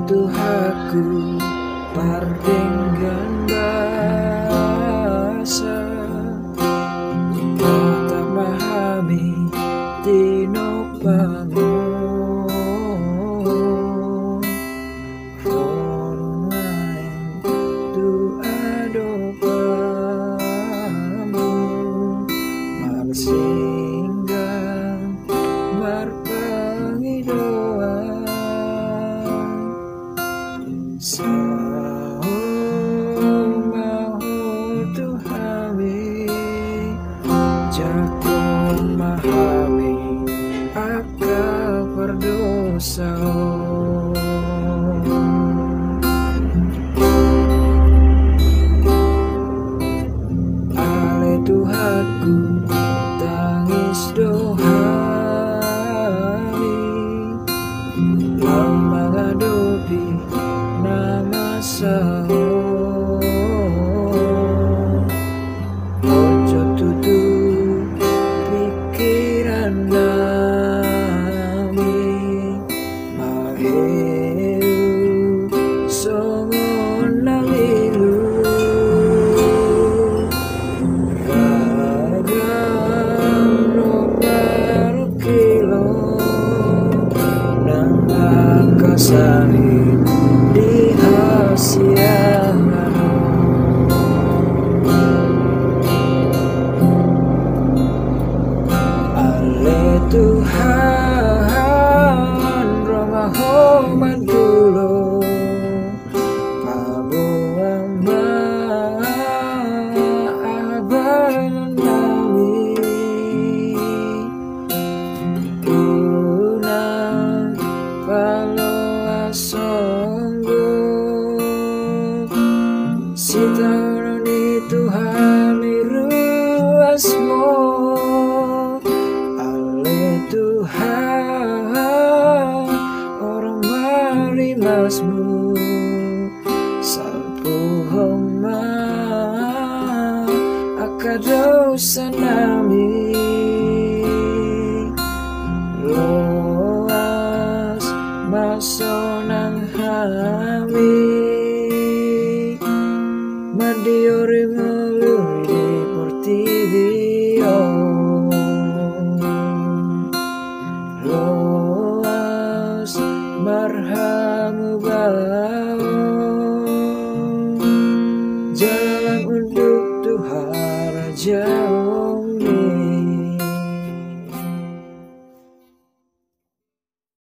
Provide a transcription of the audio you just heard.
Tuhanku pardinggan basa tak memahami tino bangun formain tu adopamu marsinggan marpangi doa Sahur mahul Tuhami Jago mahami Akal berdosa Ale Tuhanku tangis dohani Lama ngadopi nama sahur Ojo tutup pikiran nami Maheru songon nalilu Ragam robar kilo Nang akasari di asiangan Ale Tuhan romaho mandulo pabuama abanan nami unang palo asonggo Sitaurani Tuhan iruasmo Ale Tuhan orang marimasmu Salpu homa akadosa nami Loas masonang hami Madiori meluri portivio Loas marhamu